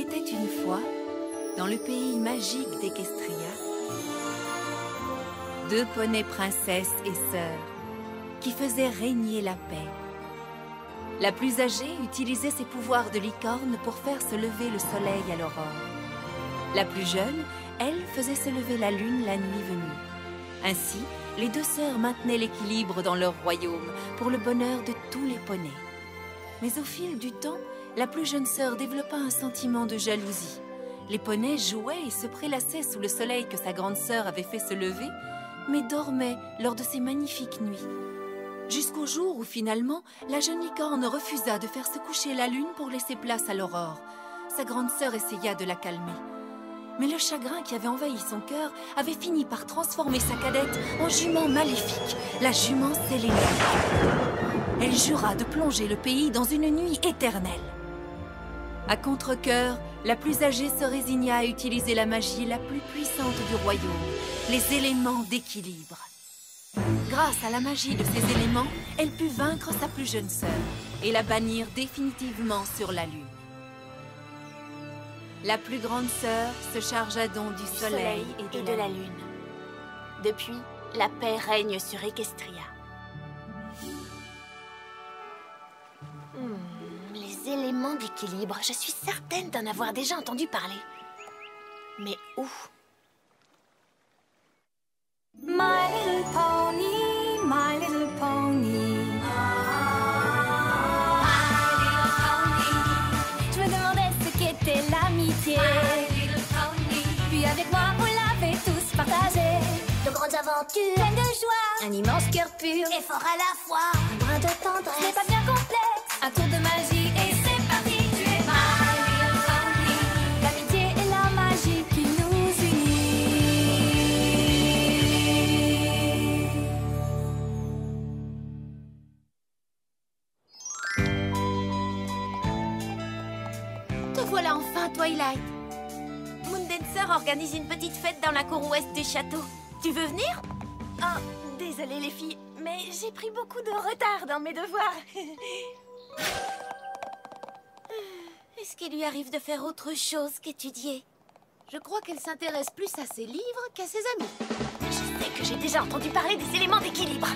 était une fois, dans le pays magique d'Equestria, deux poneys princesses et sœurs qui faisaient régner la paix. La plus âgée utilisait ses pouvoirs de licorne pour faire se lever le soleil à l'aurore. La plus jeune, elle, faisait se lever la lune la nuit venue. Ainsi, les deux sœurs maintenaient l'équilibre dans leur royaume pour le bonheur de tous les poneys. Mais au fil du temps, la plus jeune sœur développa un sentiment de jalousie. Les poneys jouaient et se prélassaient sous le soleil que sa grande sœur avait fait se lever, mais dormaient lors de ces magnifiques nuits. Jusqu'au jour où, finalement, la jeune licorne refusa de faire se coucher la lune pour laisser place à l'aurore. Sa grande sœur essaya de la calmer. Mais le chagrin qui avait envahi son cœur avait fini par transformer sa cadette en jument maléfique, la jument Séléniaque. Elle jura de plonger le pays dans une nuit éternelle. À contre-cœur, la plus âgée se résigna à utiliser la magie la plus puissante du royaume, les éléments d'équilibre. Grâce à la magie de ces éléments, elle put vaincre sa plus jeune sœur et la bannir définitivement sur la lune. La plus grande sœur se chargea donc du soleil et de la lune. Depuis, la paix règne sur Equestria. Les éléments d'équilibre, je suis certaine d'en avoir déjà entendu parler. Mais où? My little pony, my little pony. My little pony. Je me demandais ce qu'était l'amitié. My little pony. Puis avec moi, on l'avait tous partagé. De grandes aventures, Pleine de joie, un immense cœur pur. et fort à la fois, un brin de Ce n'est tendresse. pas bien complexe, un tour de magie et c'est parti. Tu es my little pony. L'amitié et la magie qui nous unit. Te voilà enfin, Twilight. Moondancer organise une petite fête dans la cour ouest du château. Tu veux venir? Oh, désolée les filles, mais j'ai pris beaucoup de retard dans mes devoirs. Est-ce qu'il lui arrive de faire autre chose qu'étudier? Je crois qu'elle s'intéresse plus à ses livres qu'à ses amis. Je sais que j'ai déjà entendu parler des éléments d'équilibre.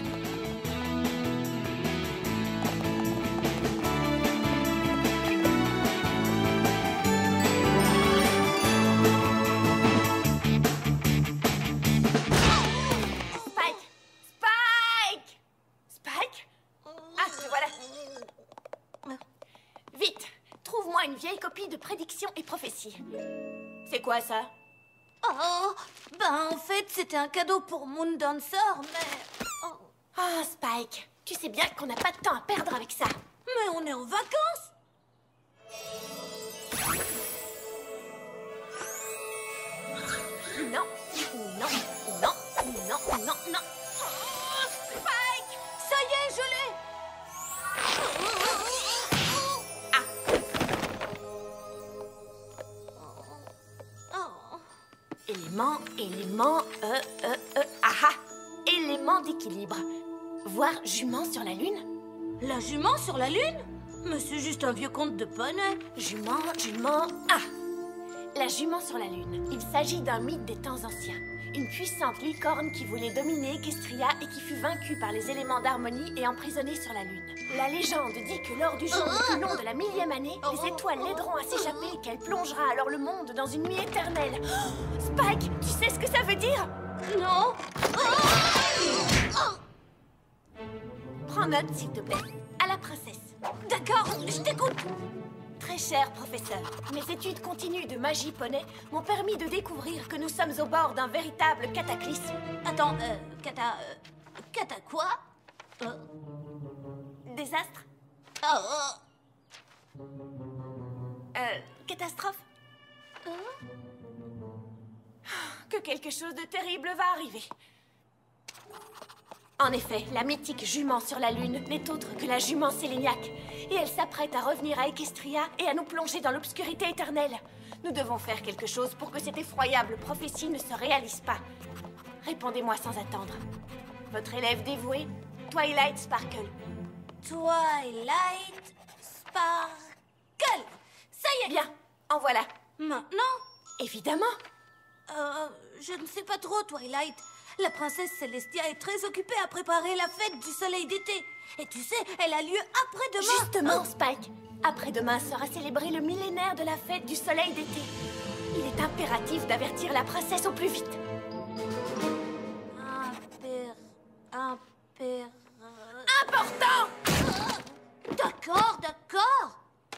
Spike! Spike! Spike? Ah, te voilà. Vite, trouve-moi une vieille copie de prédictions et prophéties. C'est quoi ça? Oh, ben en fait, c'était un cadeau pour Moondancer, mais... Oh. Ah, Spike, tu sais bien qu'on n'a pas de temps à perdre avec ça. Mais on est en vacances. Non, non, non, non, non, non. Oh, Spike! Ça y est, je l'ai. Élément, aha! Élément d'équilibre. Voir jument sur la lune? La jument sur la lune? Mais c'est juste un vieux conte de poney. Jument, la jument sur la lune. Il s'agit d'un mythe des temps anciens. Une puissante licorne qui voulait dominer Equestria et qui fut vaincue par les éléments d'harmonie et emprisonnée sur la lune. La légende dit que lors du jour le plus long de la 1000e année, les étoiles l'aideront à s'échapper et qu'elle plongera alors le monde dans une nuit éternelle. Oh, Spike, tu sais ce que ça veut dire? Non. Prends note, s'il te plaît. À la princesse. D'accord, je t'écoute. Très cher professeur, mes études continues de magie poney m'ont permis de découvrir que nous sommes au bord d'un véritable cataclysme. Attends, Cata quoi? Désastre? Catastrophe? Que quelque chose de terrible va arriver. En effet, la mythique jument sur la lune n'est autre que la jument Séléniaque. Et elle s'apprête à revenir à Equestria et à nous plonger dans l'obscurité éternelle. Nous devons faire quelque chose pour que cette effroyable prophétie ne se réalise pas. Répondez-moi sans attendre. Votre élève dévoué, Twilight Sparkle. Twilight Sparkle. Ça y est. Bien, en voilà. Maintenant? Évidemment. Je ne sais pas trop, Twilight. La princesse Célestia est très occupée à préparer la fête du soleil d'été. Et tu sais, elle a lieu après-demain. Justement, Spike. Après-demain sera célébré le millénaire de la fête du soleil d'été. Il est impératif d'avertir la princesse au plus vite. Important! D'accord, d'accord.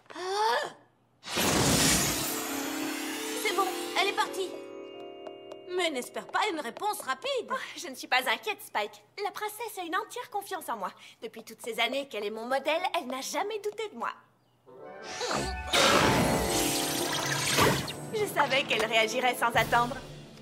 C'est bon, elle est partie. Mais n'espère pas une réponse rapide. Oh, je ne suis pas inquiète, Spike. La princesse a une entière confiance en moi. Depuis toutes ces années qu'elle est mon modèle, elle n'a jamais douté de moi. Je savais qu'elle réagirait sans attendre.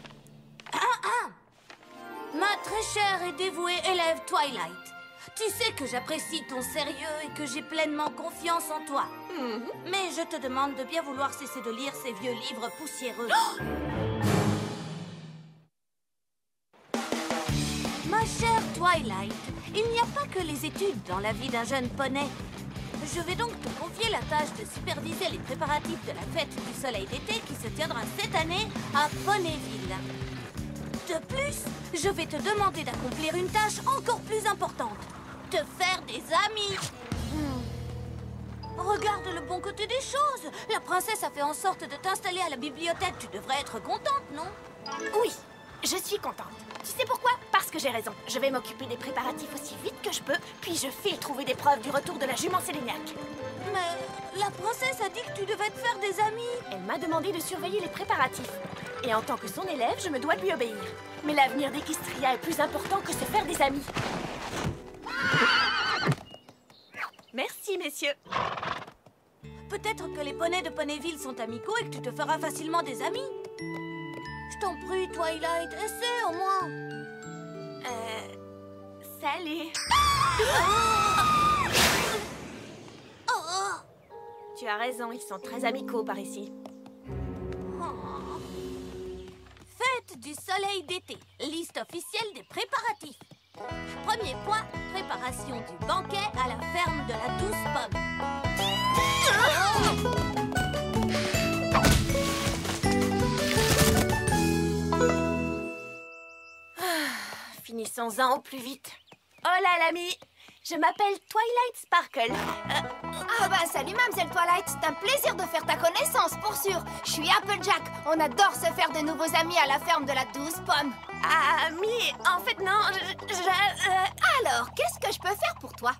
Ma très chère et dévouée élève Twilight, tu sais que j'apprécie ton sérieux et que j'ai pleinement confiance en toi. Mais je te demande de bien vouloir cesser de lire ces vieux livres poussiéreux. Ma chère Twilight, il n'y a pas que les études dans la vie d'un jeune poney. Je vais donc te confier la tâche de superviser les préparatifs de la fête du soleil d'été qui se tiendra cette année à Ponyville. De plus, je vais te demander d'accomplir une tâche encore plus importante. Te faire des amis. Regarde le bon côté des choses. La princesse a fait en sorte de t'installer à la bibliothèque. Tu devrais être contente, non? Oui, je suis contente. Tu sais pourquoi? Parce que j'ai raison. Je vais m'occuper des préparatifs aussi vite que je peux, puis je file trouver des preuves du retour de la jument Séléniac. Mais la princesse a dit que tu devais te faire des amis. Elle m'a demandé de surveiller les préparatifs. Et en tant que son élève, je me dois de lui obéir. Mais l'avenir d'Equestria est plus important que se faire des amis. Merci, messieurs. Peut-être que les poneys de Ponyville sont amicaux et que tu te feras facilement des amis. Je t'en prie, Twilight, essaie au moins. Salut. Tu as raison, ils sont très amicaux par ici. Fête du soleil d'été. Liste officielle des préparatifs. Premier point, préparation du banquet à la ferme de la Douce Pomme. Finissons-en au plus vite. Hola, l'ami. Je m'appelle Twilight Sparkle. Ah bah salut Mademoiselle Twilight, c'est un plaisir de faire ta connaissance, pour sûr. Je suis Applejack, on adore se faire de nouveaux amis à la ferme de la Douce Pomme. Amis, en fait non, Alors, qu'est-ce que je peux faire pour toi?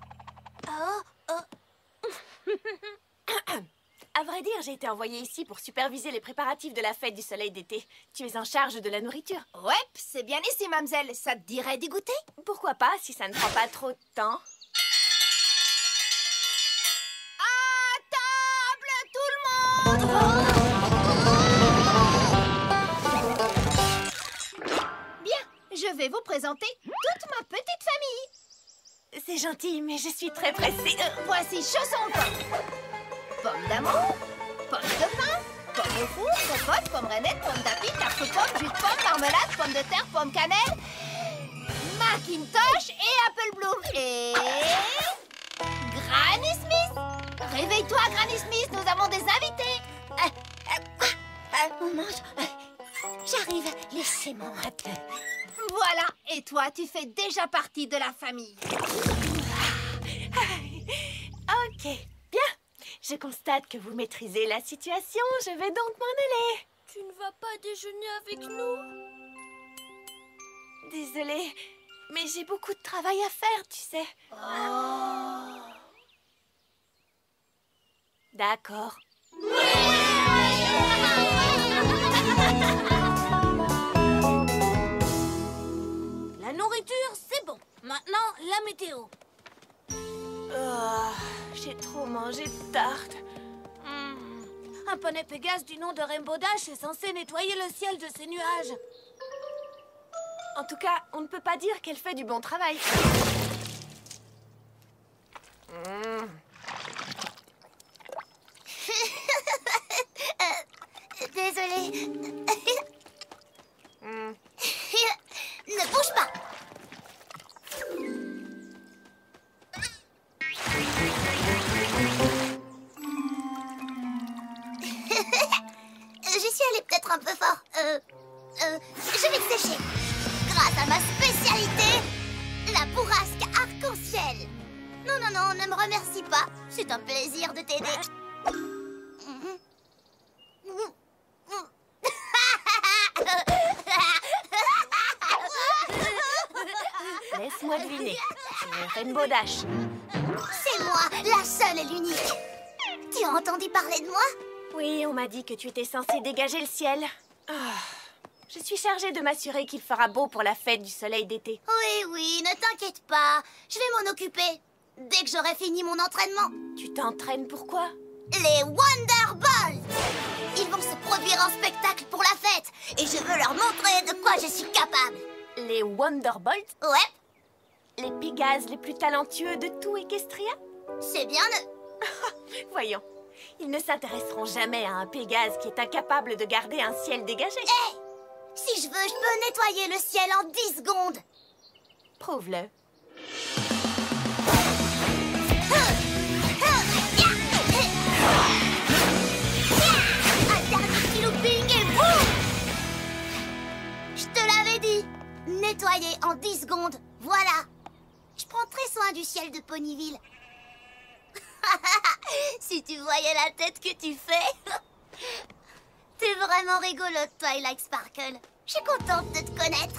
À vrai dire, j'ai été envoyée ici pour superviser les préparatifs de la fête du soleil d'été. Tu es en charge de la nourriture. Ouais, c'est bien ici, mademoiselle. Ça te dirait d'y goûter? Pourquoi pas, si ça ne prend pas trop de temps. À table, tout le monde! Bien, je vais vous présenter toute ma petite famille. C'est gentil, mais je suis très pressée. Voici chaussons aux pommes. Pomme d'amour, pomme de pain, pomme au four, compote, pomme rainette, pomme d'api, tarte aux pommes, jus de pomme, marmelade, pomme de terre, pomme cannelle, Macintosh et Apple Bloom. Et... Granny Smith! Réveille-toi, Granny Smith, nous avons des invités. On mange. J'arrive, laissez-moi un peu. Voilà, et toi, tu fais déjà partie de la famille. Ok, bien. Je constate que vous maîtrisez la situation. Je vais donc m'en aller. Tu ne vas pas déjeuner avec nous? Désolée, mais j'ai beaucoup de travail à faire, tu sais. D'accord. La nourriture, c'est bon. Maintenant, la météo. J'ai trop mangé de tarte. Un poney Pégase du nom de Rainbow Dash est censé nettoyer le ciel de ses nuages. En tout cas, on ne peut pas dire qu'elle fait du bon travail. Désolée. Ne bouge pas. un peu fort. Je vais te sécher. Grâce à ma spécialité, la bourrasque arc-en-ciel. Non, non, non, ne me remercie pas. C'est un plaisir de t'aider. Laisse-moi deviner. C'est Rainbow Dash. C'est moi, la seule et l'unique. Tu as entendu parler de moi? Oui, on m'a dit que tu étais censée dégager le ciel. Ah, je suis chargée de m'assurer qu'il fera beau pour la fête du soleil d'été. Oui, oui, ne t'inquiète pas. Je vais m'en occuper. Dès que j'aurai fini mon entraînement. Tu t'entraînes pourquoi? Les Wonderbolts! Ils vont se produire en spectacle pour la fête. Et je veux leur montrer de quoi je suis capable. Les Wonderbolts? Ouais, Les Pégases les plus talentueux de tout Equestria? c'est bien le... Voyons, ils ne s'intéresseront jamais à un Pégase qui est incapable de garder un ciel dégagé. Hé! Si je veux, je peux nettoyer le ciel en 10 secondes. Prouve-le. Un dernier petit looping et boum! Je te l'avais dit. Nettoyer en 10 secondes. Voilà. Je prends très soin du ciel de Ponyville. Si tu voyais la tête que tu fais. T'es vraiment rigolote, Twilight Sparkle. Je suis contente de te connaître.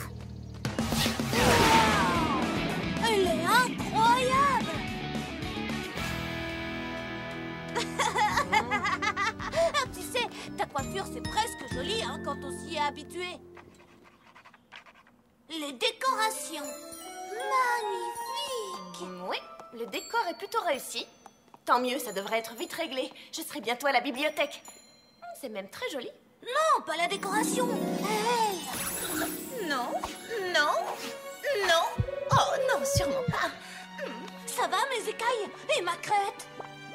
Elle est incroyable! Tu sais, ta coiffure, c'est presque joli hein, quand on s'y est habitué. Les décorations, magnifiques! Oui, le décor est plutôt réussi. Tant mieux, ça devrait être vite réglé. Je serai bientôt à la bibliothèque. C'est même très joli. Non, pas la décoration, elle! Non, non, non. Oh non, sûrement pas. Ça va, mes écailles? Et ma crête?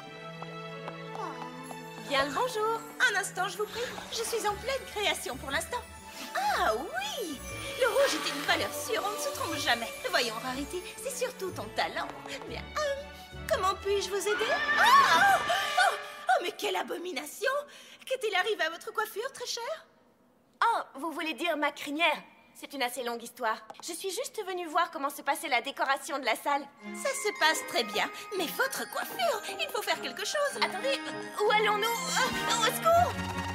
Bien le bonjour. Un instant, je vous prie. Je suis en pleine création pour l'instant. Ah oui! Le rouge est une valeur sûre, on ne se trompe jamais. Voyons, Rarity, c'est surtout ton talent. Bien, comment puis-je vous aider? Oh, mais quelle abomination! Qu'est-il arrivé à votre coiffure, très chère? Oh, vous voulez dire ma crinière? C'est une assez longue histoire. Je suis juste venue voir comment se passait la décoration de la salle. Ça se passe très bien, mais votre coiffure, il faut faire quelque chose. Attendez, où allons-nous? Au secours!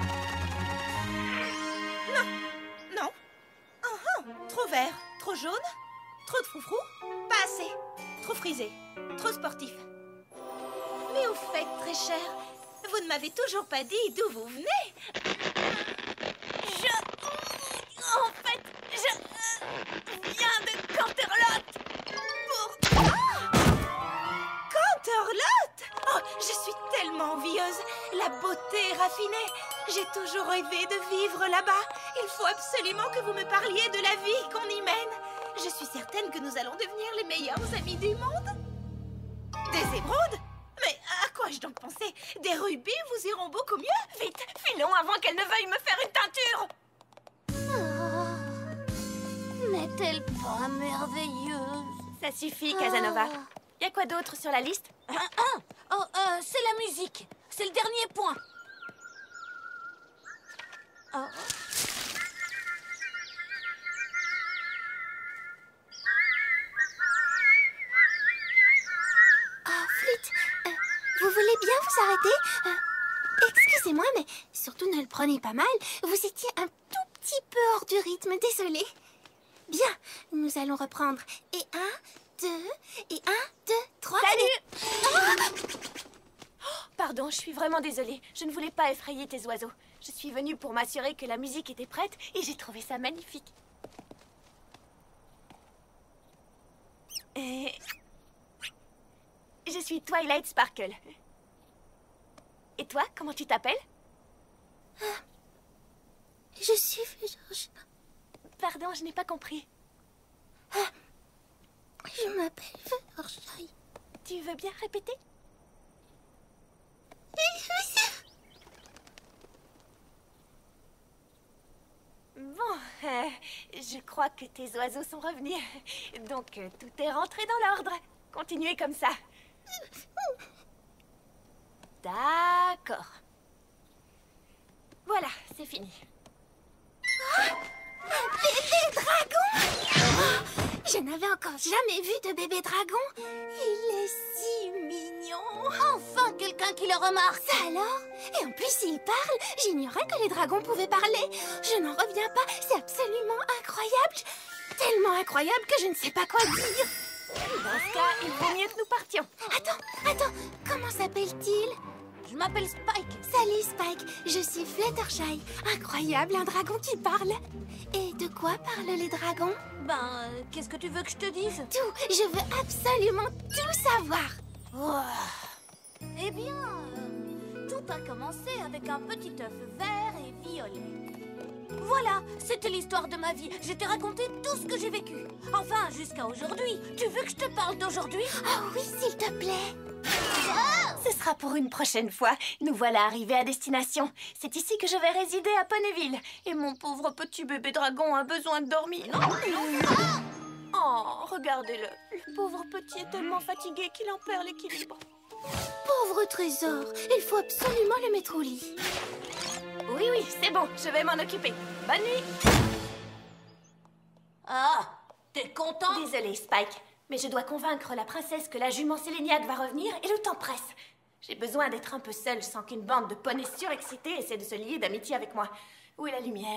Non. Trop vert, trop jaune, trop de froufrou, pas assez, trop frisé, trop sportif. Mais au fait, très cher, vous ne m'avez toujours pas dit d'où vous venez. En fait, je viens de Canterlot. Canterlot! Oh, je suis tellement envieuse. La beauté raffinée. J'ai toujours rêvé de vivre là-bas. Il faut absolument que vous me parliez de la vie qu'on y mène. Je suis certaine que nous allons devenir les meilleurs amis du monde. Des émeraudes? Mais à quoi ai-je donc pensé? Des rubis vous iront beaucoup mieux. Vite, filons avant qu'elle ne veuille me faire une teinture. N'est-elle pas merveilleuse? Ça suffit, Casanova. Y a quoi d'autre sur la liste? Oh, c'est la musique. C'est le dernier point. Oh. Flûte, vous voulez bien vous arrêter? Excusez-moi, mais surtout ne le prenez pas mal. Vous étiez un tout petit peu hors du rythme, désolée. Bien, nous allons reprendre. Et 1, 2, et 1, 2, 3... Salut! Pardon, je suis vraiment désolée. Je ne voulais pas effrayer tes oiseaux. Je suis venue pour m'assurer que la musique était prête et j'ai trouvé ça magnifique. Je suis Twilight Sparkle. Et toi, comment tu t'appelles? Je suis George. Pardon, je n'ai pas compris. Je m'appelle Fluttershy. Tu veux bien répéter? Bon, je crois que tes oiseaux sont revenus. Donc, tout est rentré dans l'ordre. Continuez comme ça. D'accord. Voilà, c'est fini. Je n'avais encore jamais vu de bébé dragon. Il est si mignon. Enfin, quelqu'un qui le remarque. Ça alors? Et en plus, il parle. J'ignorais que les dragons pouvaient parler. Je n'en reviens pas. C'est absolument incroyable. Tellement incroyable que je ne sais pas quoi dire. Dans ce cas, il vaut mieux que nous partions. Attends. Comment s'appelle-t-il? Je m'appelle Spike. Salut Spike, je suis Fluttershy. Incroyable, un dragon qui parle. Et de quoi parlent les dragons? Qu'est-ce que tu veux que je te dise? Tout, je veux absolument tout savoir. Eh bien, tout a commencé avec un petit œuf vert et violet. Voilà, c'était l'histoire de ma vie. Je t'ai raconté tout ce que j'ai vécu. Enfin, jusqu'à aujourd'hui. Tu veux que je te parle d'aujourd'hui? Oh oui, s'il te plaît. Ce sera pour une prochaine fois. Nous voilà arrivés à destination. C'est ici que je vais résider à Ponyville. Et mon pauvre petit bébé dragon a besoin de dormir. Oh, regardez-le. Le pauvre petit est tellement fatigué qu'il en perd l'équilibre. Pauvre trésor, il faut absolument le mettre au lit. Oui, c'est bon. Je vais m'en occuper. Bonne nuit. Ah, t'es content? Désolée, Spike. Mais je dois convaincre la princesse que la jument Séléniaque va revenir et le temps presse. J'ai besoin d'être un peu seule sans qu'une bande de poneys surexcités essaie de se lier d'amitié avec moi. Où est la lumière?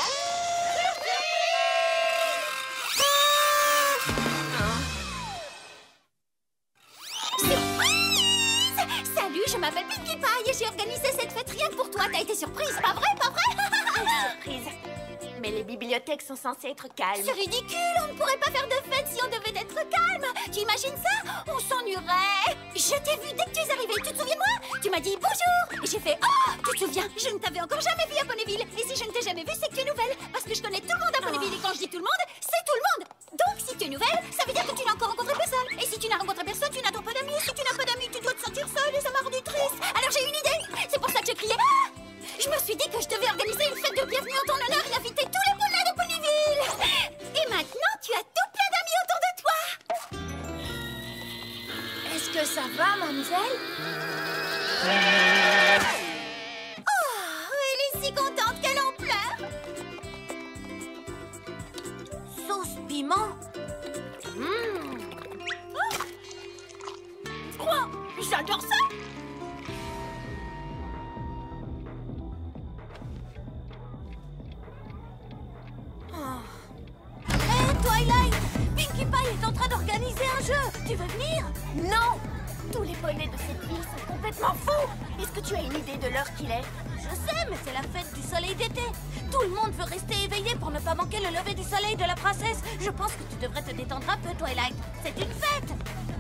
Surprise! Salut, je m'appelle Pinkie Pie et j'ai organisé cette fête rien que pour toi. T'as été surprise, pas vrai? Surprise. Mais les bibliothèques sont censées être calmes. C'est ridicule, on ne pourrait pas faire de fête si on devait être calme. Tu imagines ça? On s'ennuierait. Je t'ai vu dès que tu es arrivé, tu te souviens de moi? Tu m'as dit bonjour et j'ai fait oh, tu te souviens? Je ne t'avais encore jamais vu à Ponyville. Et si je ne t'ai jamais vu, c'est que tu es nouvelle. Parce que je connais tout le monde à Ponyville et quand je dis tout le monde, c'est tout le monde. Donc si tu es nouvelle, ça veut dire que tu n'as encore rencontré personne. Et si tu n'as rencontré personne, tu n'as donc pas d'amis. Si tu n'as pas d'amis, tu dois te sentir seule et ça m'a rendu triste. Alors j'ai une idée. C'est pour ça que je criais ah! Je me suis dit que je devais organiser une fête de bienvenue en ton honneur et inviter tous les poneys de Ponyville. Et maintenant, tu as tout plein d'amis autour de toi. Est-ce que ça va, mademoiselle? Oh, elle est si contente qu'elle en pleure. Sauce piment? Oh, j'adore ça! Twilight! Pinkie Pie est en train d'organiser un jeu! Tu veux venir? Non! Tous les poneys de cette ville sont complètement fous! Est-ce que tu as une idée de l'heure qu'il est? Je sais, mais c'est la fête du soleil d'été. Tout le monde veut rester éveillé pour ne pas manquer le lever du soleil de la princesse. Je pense que tu devrais te détendre un peu, Twilight. C'est une fête!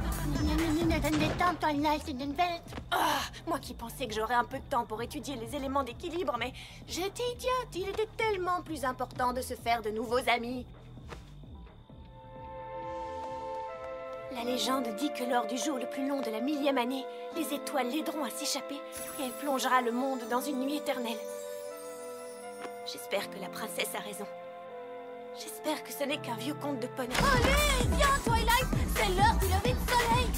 Ah, moi qui pensais que j'aurais un peu de temps pour étudier les éléments d'équilibre, mais j'étais idiote. Il était tellement plus important de se faire de nouveaux amis. La légende dit que lors du jour le plus long de la 1000e année, les étoiles l'aideront à s'échapper et elle plongera le monde dans une nuit éternelle. J'espère que la princesse a raison. J'espère que ce n'est qu'un vieux conte de poney. Allez, viens, Twilight! C'est l'heure du lever de soleil!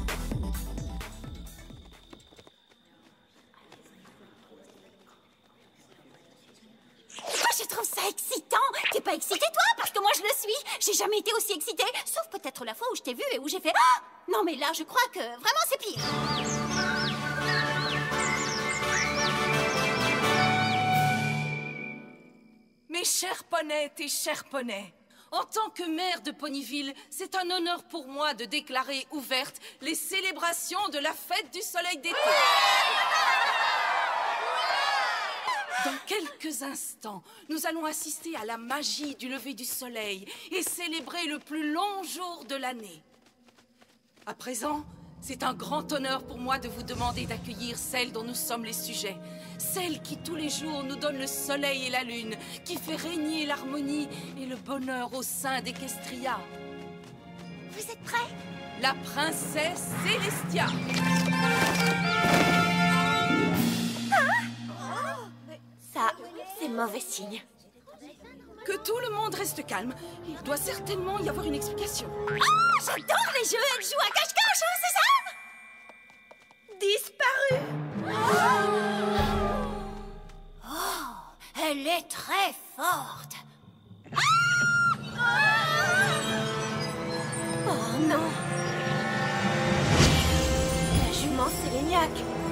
Je trouve ça excitant. T'es pas excitée, toi? Parce que moi, je le suis. J'ai jamais été aussi excitée. Sauf peut-être la fois où je t'ai vue et où j'ai fait ah! Non, mais là, je crois que vraiment, c'est pire. Mes chers poneys et chers poneys, en tant que maire de Ponyville, c'est un honneur pour moi de déclarer ouvertes les célébrations de la fête du soleil d'été. Dans quelques instants, nous allons assister à la magie du lever du soleil et célébrer le plus long jour de l'année. À présent, c'est un grand honneur pour moi de vous demander d'accueillir celle dont nous sommes les sujets. Celle qui tous les jours nous donne le soleil et la lune, qui fait régner l'harmonie et le bonheur au sein d'Equestria. Vous êtes prêts? La princesse Célestia. Ça, c'est mauvais signe. Que tout le monde reste calme. Il doit certainement y avoir une explication. Oh, j'adore les jeux. Elle joue à cache-cache, c'est ça? Disparu. Oh, elle est très forte. jument séléniaque.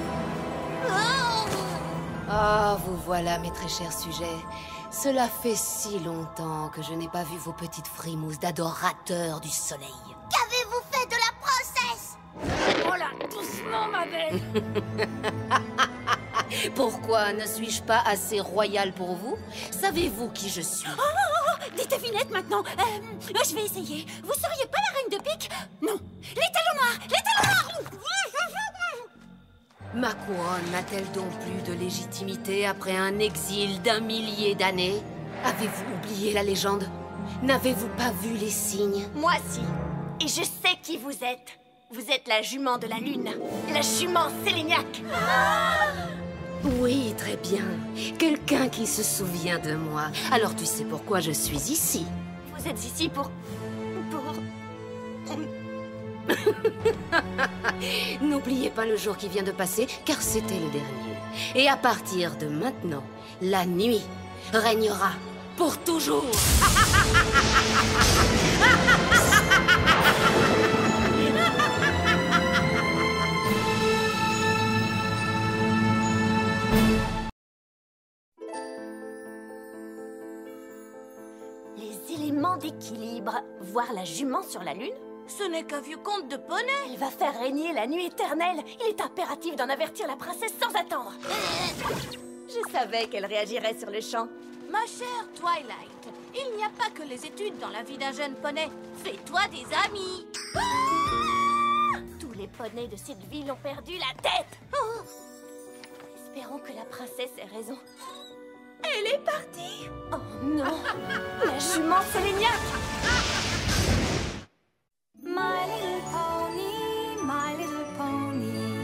Ah, vous voilà, mes très chers sujets. Cela fait si longtemps que je n'ai pas vu vos petites frimousses d'adorateurs du soleil. Qu'avez-vous fait de la princesse? Oh là, doucement, ma belle. Pourquoi ne suis-je pas assez royale pour vous? Savez-vous qui je suis? Des devinettes maintenant. Je vais essayer. Vous seriez pas la reine de pique? Non. Les talons noirs! Les talons noirs! Ma couronne n'a-t-elle donc plus de légitimité après un exil d'1 millier d'années? Avez-vous oublié la légende? N'avez-vous pas vu les signes? Moi, si. Et je sais qui vous êtes. Vous êtes la jument de la lune. La jument séléniaque. Oui, très bien. Quelqu'un qui se souvient de moi. Alors tu sais pourquoi je suis ici. Vous êtes ici pour... N'oubliez pas le jour qui vient de passer, car c'était le dernier. Et à partir de maintenant, la nuit régnera pour toujours. Les éléments d'équilibre. Voir la jument sur la lune? Ce n'est qu'un vieux conte de poney. Elle va faire régner la nuit éternelle. Il est impératif d'en avertir la princesse sans attendre. Je savais qu'elle réagirait sur le champ. Ma chère Twilight, il n'y a pas que les études dans la vie d'un jeune poney. Fais-toi des amis. Tous les poneys de cette ville ont perdu la tête. Espérons que la princesse ait raison. Elle est partie. Oh non. La jument séléniaque. My little pony, my little pony.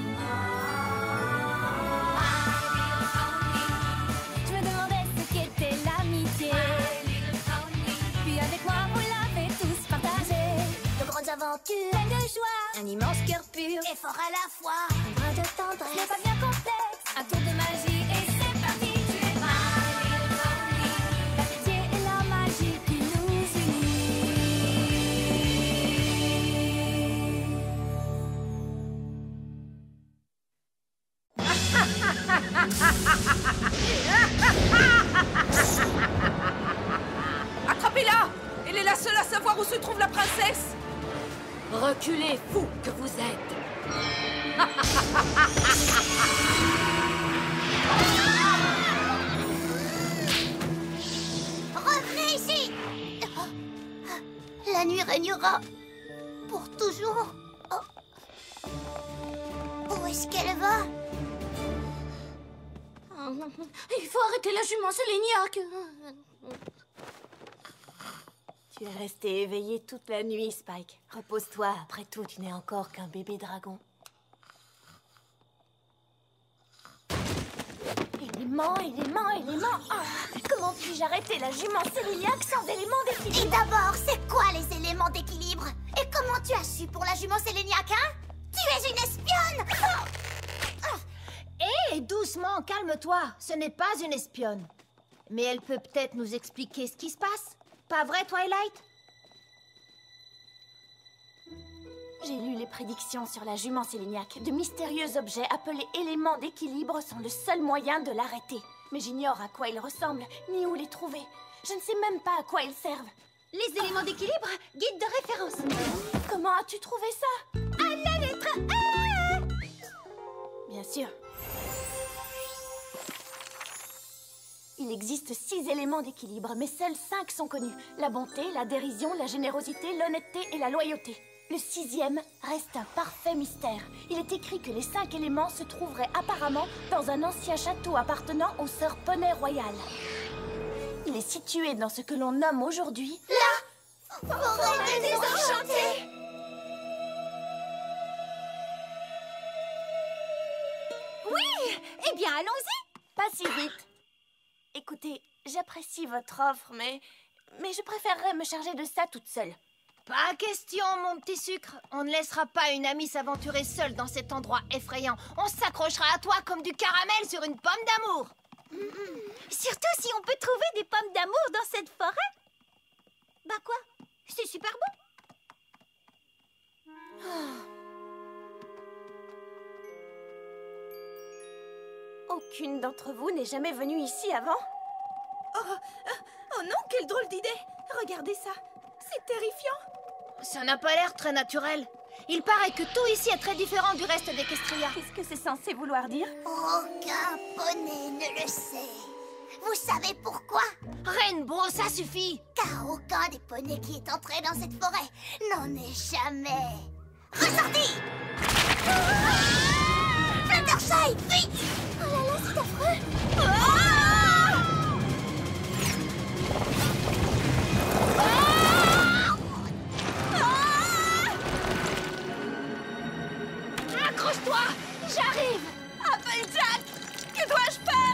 Je me demandais ce qu'était l'amitié. Puis avec moi, vous l'avez tous partagé. De grandes aventures, Plein de joie, un immense cœur pur. et fort à la fois. Un brin de tendresse, n'est pas bien complexe. Un tour de magie et c'est parti. Tu es my little pony. L'amitié et la magie qui nous unit. Attrapez-la! Elle est la seule à savoir où se trouve la princesse! Reculez, fou que vous êtes. Revenez ici! La nuit régnera pour toujours. Oh. Où est-ce qu'elle va? Il faut arrêter la jument séléniaque. Tu es resté éveillé toute la nuit, Spike. Repose-toi. Après tout, tu n'es encore qu'un bébé dragon. Éléments, éléments, éléments. Ah, comment puis-je arrêter la jument séléniaque sans éléments Et d'équilibre? d'abord, c'est quoi les éléments d'équilibre? Et comment tu as su pour la jument séléniaque, hein? Tu es une espionne! Hé, doucement, calme-toi. Ce n'est pas une espionne. Mais elle peut peut-être nous expliquer ce qui se passe. Pas vrai, Twilight? J'ai lu les prédictions sur la jument séléniaque. De mystérieux objets appelés éléments d'équilibre sont le seul moyen de l'arrêter. Mais j'ignore à quoi ils ressemblent, ni où les trouver. Je ne sais même pas à quoi ils servent. Les éléments d'équilibre, guide de référence. Comment as-tu trouvé ça? À la lettre A! Bien sûr. Il existe 6 éléments d'équilibre, mais seuls 5 sont connus. La bonté, la dérision, la générosité, l'honnêteté et la loyauté. Le 6e reste un parfait mystère. Il est écrit que les 5 éléments se trouveraient apparemment dans un ancien château appartenant aux sœurs Poney Royales. Il est situé dans ce que l'on nomme aujourd'hui Forêt des désenchantés! Eh bien, allons-y. Pas si vite. Écoutez, j'apprécie votre offre, mais je préférerais me charger de ça toute seule. Pas question, mon petit sucre. On ne laissera pas une amie s'aventurer seule dans cet endroit effrayant. On s'accrochera à toi comme du caramel sur une pomme d'amour. Surtout si on peut trouver des pommes d'amour dans cette forêt. Bah quoi? C'est super bon. Aucune d'entre vous n'est jamais venue ici avant? Oh non, quelle drôle d'idée! Regardez ça, c'est terrifiant! Ça n'a pas l'air très naturel. Il paraît que tout ici est très différent du reste d'Equestria. Qu'est-ce que c'est censé vouloir dire? Aucun poney ne le sait. Vous savez pourquoi? Rainbow, ça suffit. Car aucun des poneys qui est entré dans cette forêt n'en est jamais ressorti. Fluttershy, vite! Oh là là, c'est affreux! Accroche-toi, j'arrive. Applejack! Que dois-je faire?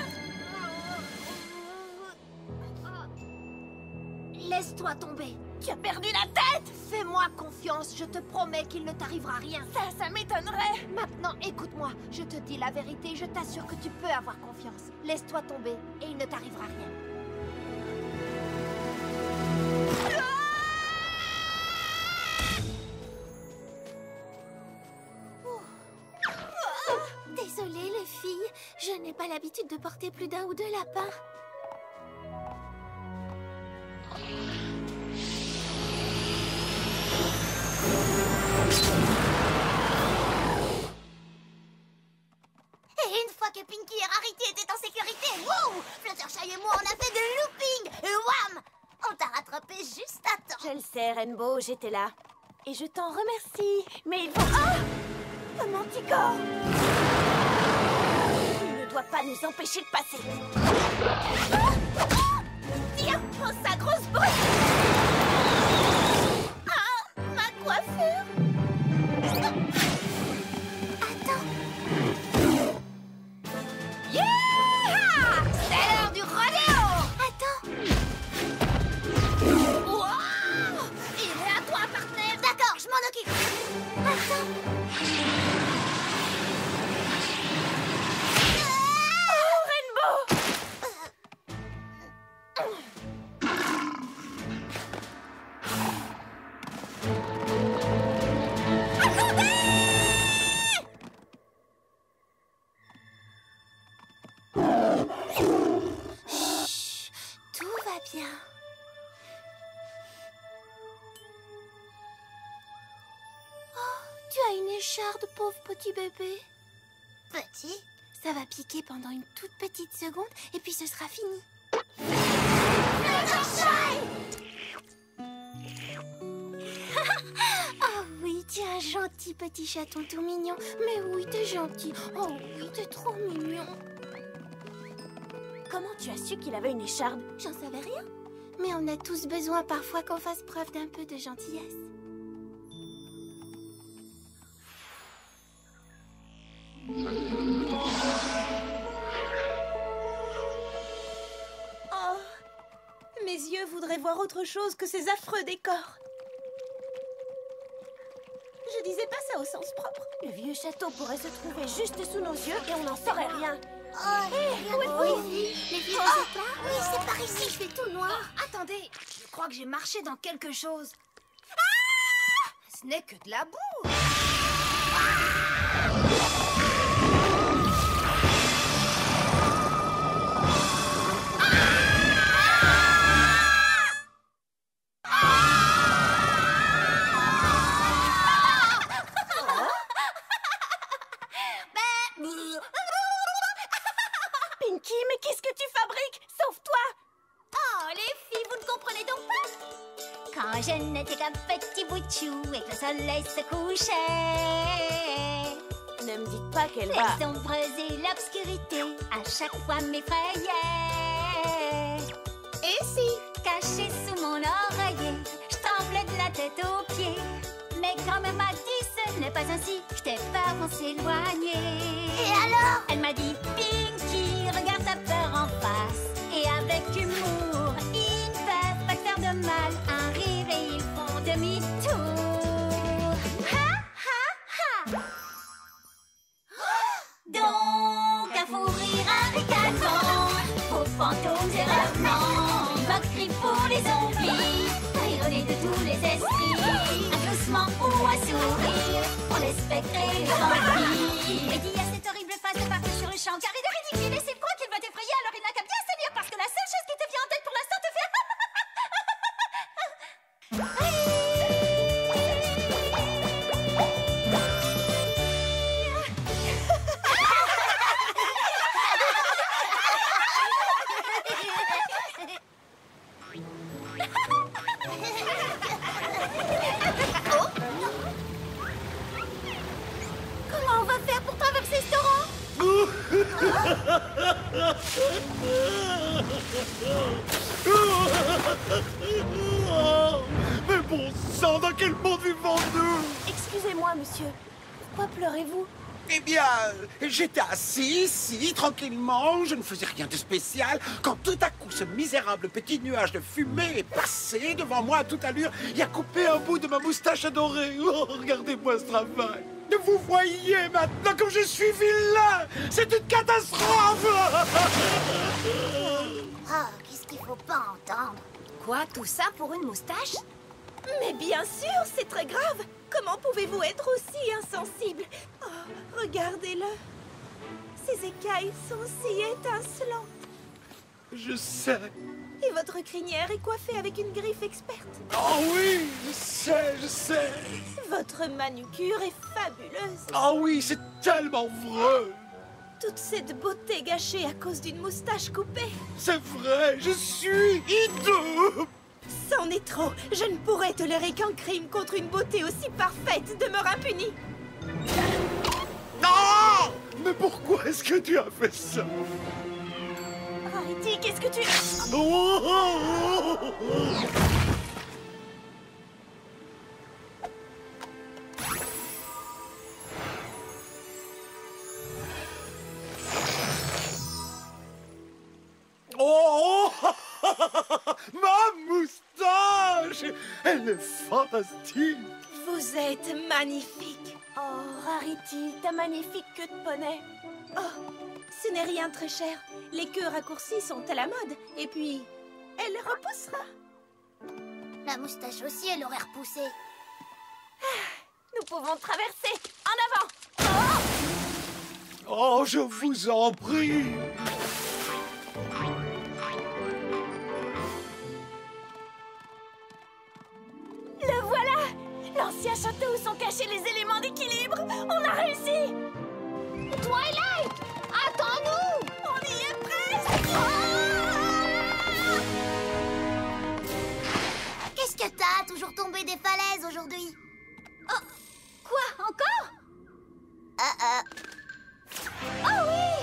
Laisse-toi tomber. Tu as perdu la tête! Fais-moi confiance, je te promets qu'il ne t'arrivera rien. Ça m'étonnerait! Maintenant, écoute-moi, je te dis la vérité, je t'assure que tu peux avoir confiance. Laisse-toi tomber et il ne t'arrivera rien. Désolée les filles, je n'ai pas l'habitude de porter plus d'un ou deux lapins. Et une fois que Pinkie et Rarity étaient en sécurité, wow, Fluttershy et moi on a fait de looping et wham, on t'a rattrapé juste à temps. Je le sais, Rainbow, j'étais là. Et je t'en remercie. Mais il faut... Ah! Un manticore! Il ne doit pas nous empêcher de passer. Tiens, prends sa grosse brute! Ah! Ma coiffure! Attends, Yeah! C'est l'heure du rodéo! attends. Wow! Il est à toi, partenaire! D'accord, je m'en occupe. Attends. Oh, Rainbow! Chut, tout va bien. Oh, tu as une écharde, pauvre petit bébé. Petit? Ça va piquer pendant une toute petite seconde et puis ce sera fini. Oh oui, tu es un gentil petit chaton tout mignon. Mais oui, t'es gentil. Oh oui, t'es trop mignon. Comment tu as su qu'il avait une écharde? J'en savais rien. Mais on a tous besoin parfois qu'on fasse preuve d'un peu de gentillesse. Oh, mes yeux voudraient voir autre chose que ces affreux décors. Je disais pas ça au sens propre. Le vieux château pourrait se trouver juste sous nos yeux et on n'en saurait rien. Oui, les vieux éclats. Oui, c'est par ici, il fait tout noir. Attendez, je crois que j'ai marché dans quelque chose. Ce n'est que de la boue. Pinkie, mais qu'est-ce que tu fabriques? Sauve-toi! Oh, les filles, vous ne comprenez donc pas? Quand je n'étais qu'un petit bout de chou et que le soleil se couchait, Ne me dites pas qu'elle va... les ombres et l'obscurité à chaque fois m'effrayaient. Et si, caché sous mon oreiller, je tremblais de la tête aux pieds. Mais grand-mère m'a dit, ce n'est pas ainsi, je t'ai peur, on s'éloigner. Et alors? Elle m'a dit, Pinkie, regarde ta peur en face. Et avec humour, ils ne peuvent pas te faire de mal. Un rire et ils font demi-tour. Ha, ha, ha. Donc, un fou rire avec un vent, faux fantômes et revenants, moquerie pour les zombies, rire au nez de tous les esprits, un gloussement ou un sourire, pour les spectres et les vampires. Et dit à cette horrible face de partir sur le champ, car il est ridicule Mais bon sang, dans quel monde vivons-nous? Excusez-moi, monsieur. Pourquoi pleurez-vous? Eh bien, j'étais assis ici, tranquillement, je ne faisais rien de spécial, quand tout à coup ce misérable petit nuage de fumée est passé devant moi à toute allure et a coupé un bout de ma moustache adorée. Oh, regardez-moi ce travail. Vous voyez maintenant comme je suis vilain. C'est une catastrophe. Ah, qu'est-ce qu'il faut pas entendre? Quoi, tout ça pour une moustache? Mais bien sûr, c'est très grave. Comment pouvez-vous être aussi insensible? Oh, regardez-le. Ses écailles sont si étincelantes. Je sais. Et votre crinière est coiffée avec une griffe experte. Oh oui, je sais. Votre manucure est fabuleuse. Oh oui, c'est tellement vrai. Toute cette beauté gâchée à cause d'une moustache coupée. C'est vrai, je suis hideux. C'en est trop. Je ne pourrais tolérer qu'un crime contre une beauté aussi parfaite demeure impuni. Non! Mais pourquoi est-ce que tu as fait ça? Rarity, qu'est-ce que tu... Oh! Ma moustache! Elle est fantastique! Vous êtes magnifique. Oh, Rarity, ta magnifique queue de poney. Oh, ce n'est rien très cher. Les queues raccourcies sont à la mode. Et puis, elle repoussera. La moustache aussi, elle aurait repoussé. Nous pouvons traverser. En avant. Oh, je vous en prie! Le voilà. L'ancien château où sont cachés les éléments d'équilibre. On a réussi. Twilight! Attends-nous! On y est presque. Qu'est-ce que t'as? Toujours tombé des falaises aujourd'hui? Oh! Quoi? Encore? Oh oui!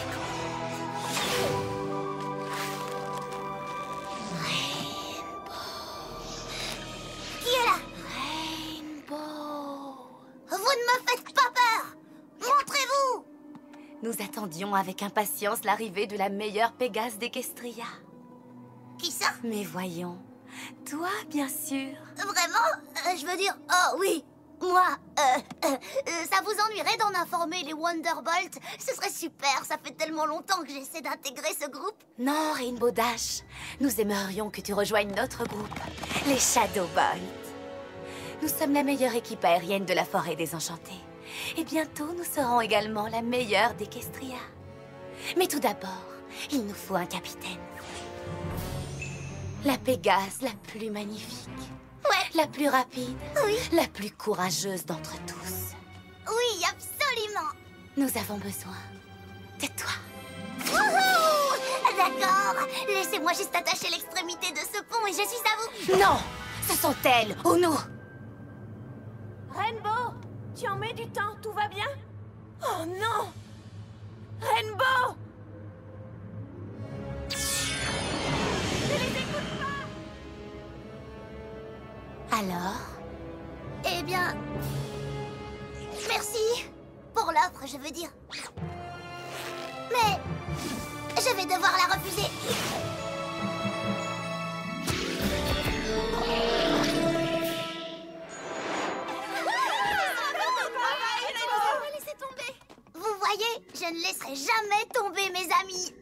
Qui est là? Rainbow! Vous ne me faites pas peur! Montrez-vous! Nous attendions avec impatience l'arrivée de la meilleure Pégase d'Equestria. Qui ça? Mais voyons, toi bien sûr. Vraiment? Je veux dire, oh oui, moi, ça vous ennuierait d'en informer les Wonderbolts? Ce serait super, ça fait tellement longtemps que j'essaie d'intégrer ce groupe. Non, Rainbow Dash, nous aimerions que tu rejoignes notre groupe, les Shadowbolts. Nous sommes la meilleure équipe aérienne de la forêt désenchantée. Et bientôt, nous serons également la meilleure d'Equestria. Mais tout d'abord, il nous faut un capitaine. La Pégase la plus magnifique. Ouais. La plus rapide. Oui. La plus courageuse d'entre tous. Oui, absolument. Nous avons besoin de toi. Wouhou! D'accord, laissez-moi juste attacher l'extrémité de ce pont et je suis à vous. Non! Ce sont elles ou nous! Rainbow, tu en mets du temps, tout va bien? Oh non! Rainbow! Ne les écoute pas! Alors? Eh bien... Merci pour l'offre, je veux dire. Mais... je vais devoir la refuser. Laissez tomber. Vous voyez, je ne laisserai jamais tomber mes amis.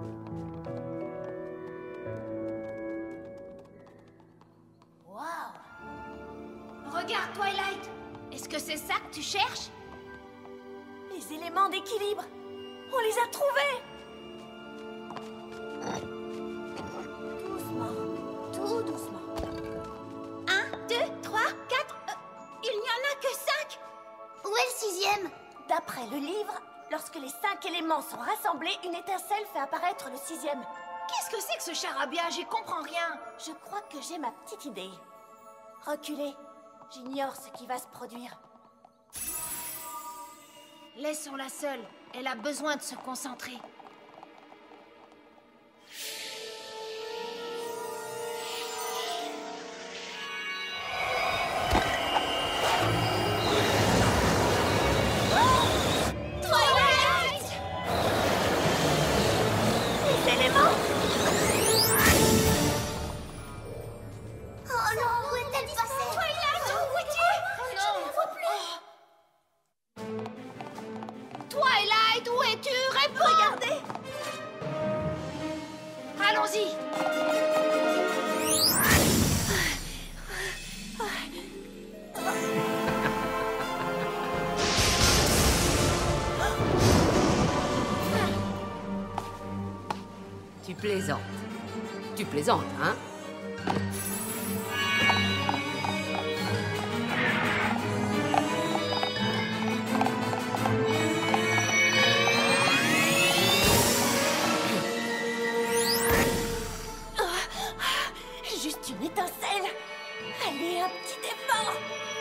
Regarde, Twilight. Est-ce que c'est ça que tu cherches? Les éléments d'équilibre, on les a trouvés! Doucement, tout doucement. 1, 2, 3, 4... il n'y en a que 5. Où est le 6e? D'après le livre, lorsque les 5 éléments sont rassemblés, une étincelle fait apparaître le 6e. Qu'est-ce que c'est que ce charabia? J'y comprends rien. Je crois que j'ai ma petite idée. Reculez, j'ignore ce qui va se produire. Laissons-la seule. Elle a besoin de se concentrer. Regardez! Allons-y. Tu plaisantes. Tu plaisantes, hein? Juste une étincelle. Allez, un petit effort.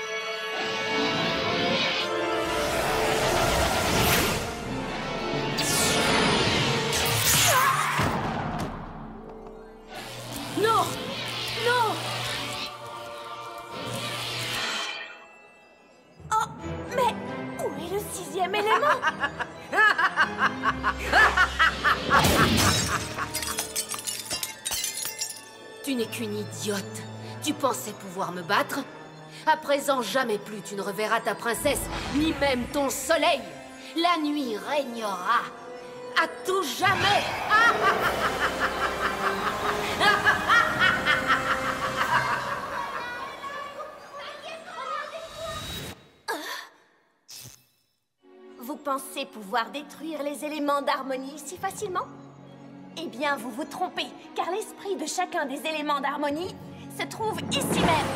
Non! Non! Oh, mais où est le 6e élément? Tu n'es qu'une idiote. Tu pensais pouvoir me battre? À présent, jamais plus tu ne reverras ta princesse, ni même ton soleil. La nuit régnera. À tout jamais. Vous pensez pouvoir détruire les éléments d'harmonie si facilement? Eh bien, vous vous trompez, car l'esprit de chacun des éléments d'harmonie se trouve ici même.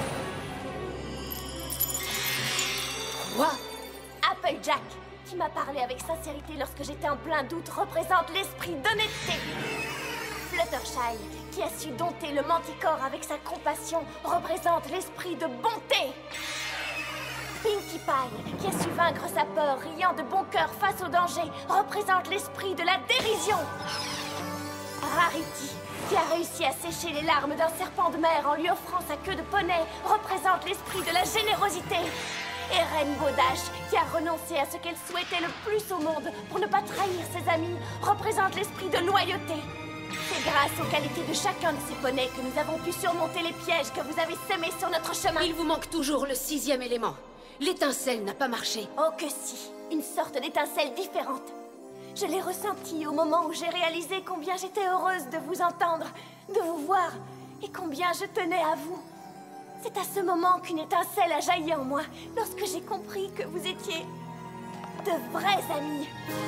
Quoi? Applejack, qui m'a parlé avec sincérité lorsque j'étais en plein doute, représente l'esprit d'honnêteté. Fluttershy, qui a su dompter le Manticore avec sa compassion, représente l'esprit de bonté. Pinkie Pie, qui a su vaincre sa peur, riant de bon cœur face au danger, représente l'esprit de la dérision. Rarity, qui a réussi à sécher les larmes d'un serpent de mer en lui offrant sa queue de poney, représente l'esprit de la générosité. Et Rainbow Dash, qui a renoncé à ce qu'elle souhaitait le plus au monde pour ne pas trahir ses amis, représente l'esprit de loyauté. C'est grâce aux qualités de chacun de ces poneys que nous avons pu surmonter les pièges que vous avez semés sur notre chemin. Il vous manque toujours le 6e élément. L'étincelle n'a pas marché. Oh que si, une sorte d'étincelle différente. Je l'ai ressentie au moment où j'ai réalisé combien j'étais heureuse de vous entendre, de vous voir, et combien je tenais à vous. C'est à ce moment qu'une étincelle a jailli en moi, lorsque j'ai compris que vous étiez de vrais amis.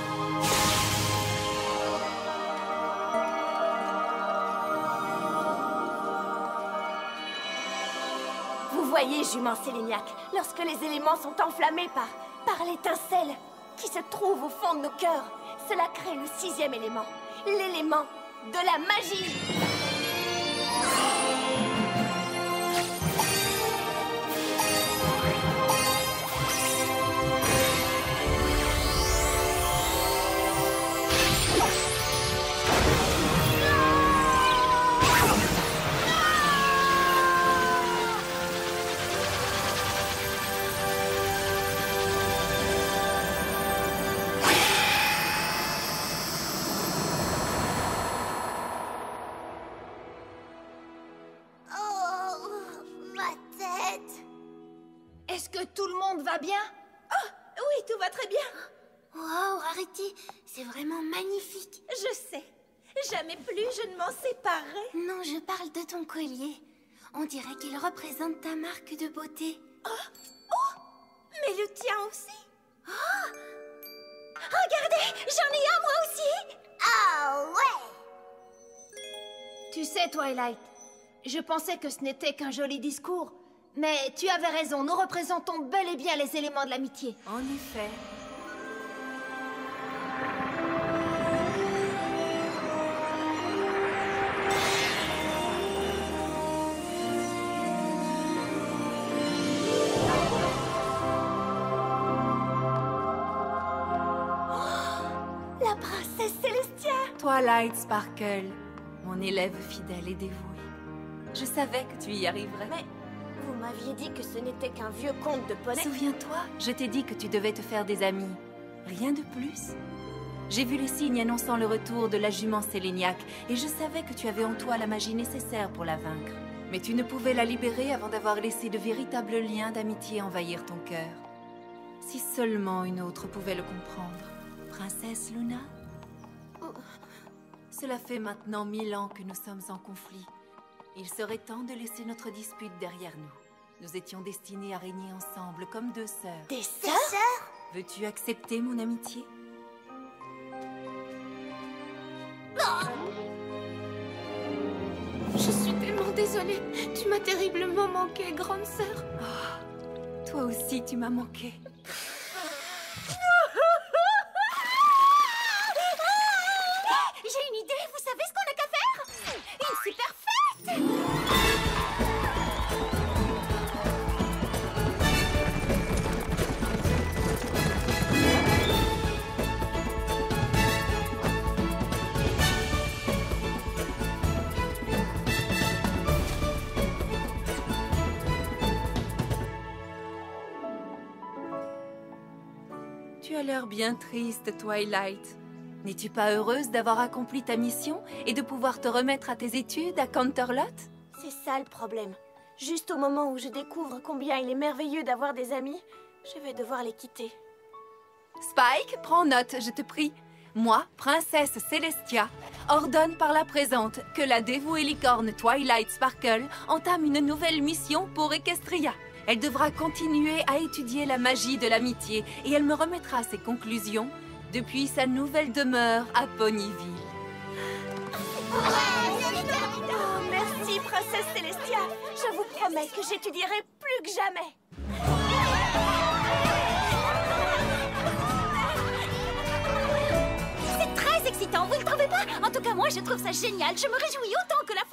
Vous voyez, jument Séléniac, lorsque les éléments sont enflammés par l'étincelle qui se trouve au fond de nos cœurs, cela crée le 6e élément, l'élément de la magie. Est-ce que tout le monde va bien? Oh, oui, tout va très bien. Wow, Rarity, c'est vraiment magnifique. Je sais. Jamais plus je ne m'en séparerai. Non, je parle de ton collier. On dirait qu'il représente ta marque de beauté. Oh, mais le tien aussi. Oh, regardez, j'en ai un moi aussi. Ah ouais! Tu sais, Twilight, je pensais que ce n'était qu'un joli discours. Mais tu avais raison, nous représentons bel et bien les éléments de l'amitié. En effet. La princesse Célestia! Twilight Sparkle, mon élève fidèle et dévoué. Je savais que tu y arriverais. Mais vous m'aviez dit que ce n'était qu'un vieux conte de poney. Souviens-toi, je t'ai dit que tu devais te faire des amis. Rien de plus. J'ai vu les signes annonçant le retour de la jument Séléniac et je savais que tu avais en toi la magie nécessaire pour la vaincre. Mais tu ne pouvais la libérer avant d'avoir laissé de véritables liens d'amitié envahir ton cœur. Si seulement une autre pouvait le comprendre. Princesse Luna? Cela fait maintenant 1000 ans que nous sommes en conflit. Il serait temps de laisser notre dispute derrière nous. Nous étions destinés à régner ensemble comme deux sœurs. Des sœurs? Veux-tu accepter mon amitié? Je suis tellement désolée. Tu m'as terriblement manqué, grande sœur. Oh, toi aussi, tu m'as manqué. J'ai une idée, vous savez ce qu'on a qu'à faire? Une super fête! Tu as l'air bien triste, Twilight. N'es-tu pas heureuse d'avoir accompli ta mission et de pouvoir te remettre à tes études à Canterlot? C'est ça le problème. Juste au moment où je découvre combien il est merveilleux d'avoir des amis, je vais devoir les quitter. Spike, prends note, je te prie. Moi, princesse Celestia, ordonne par la présente que la dévouée licorne Twilight Sparkle entame une nouvelle mission pour Equestria. Elle devra continuer à étudier la magie de l'amitié et elle me remettra ses conclusions depuis sa nouvelle demeure à Ponyville. Oh, merci, princesse Celestia. Je vous promets que j'étudierai plus que jamais. C'est très excitant, vous ne trouvez pas? En tout cas, moi, je trouve ça génial. Je me réjouis autant que la